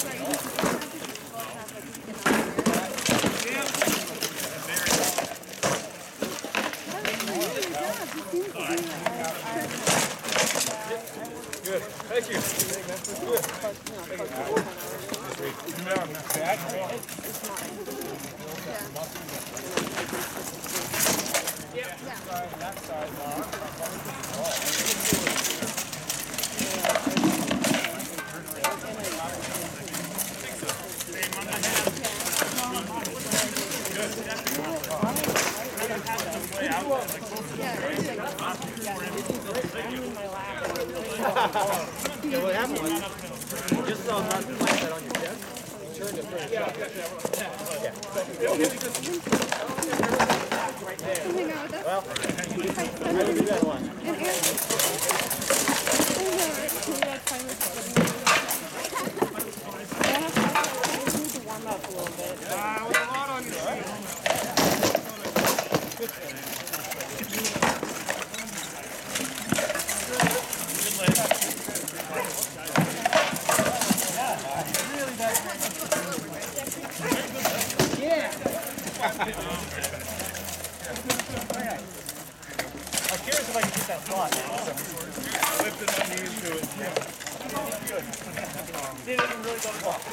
Good. Thank you. Good. That side, yeah, what happened was, just so not to place that on your chest, you turned it pretty sharp. Well, I will do that one. Warm up a little bit. With a lot on your feet. I'm curious if I can get that slot now. Lift it up into it. Yeah. Good. Didn't even really go to the ball.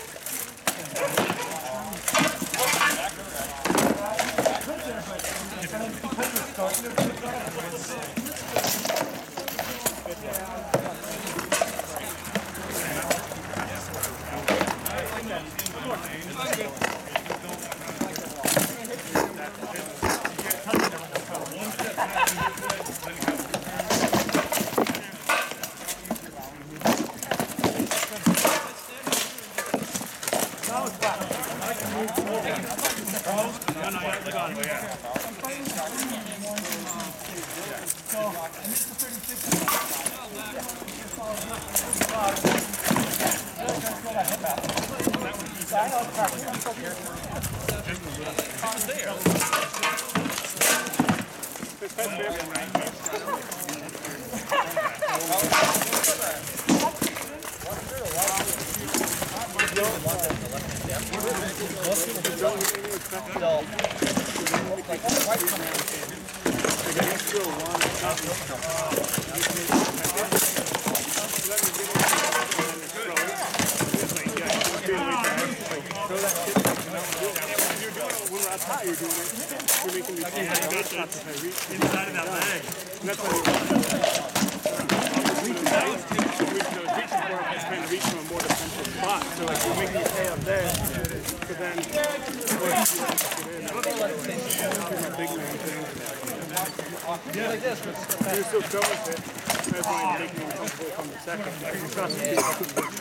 Inside of that leg. That's why it's trying to reach from a more defensive spot. So like you're making your pay up there. So then my big man thing. Yeah, like this. You're still going with it. That's why I'm making him comfortable from the second. It's not something not.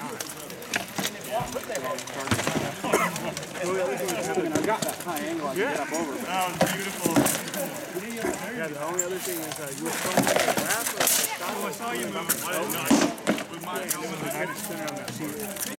I got that high angle I can get up over. That was beautiful. Yeah, the only other thing is you were throwing like a graph or a stop. I saw you move. I didn't know. I just spin around that seat.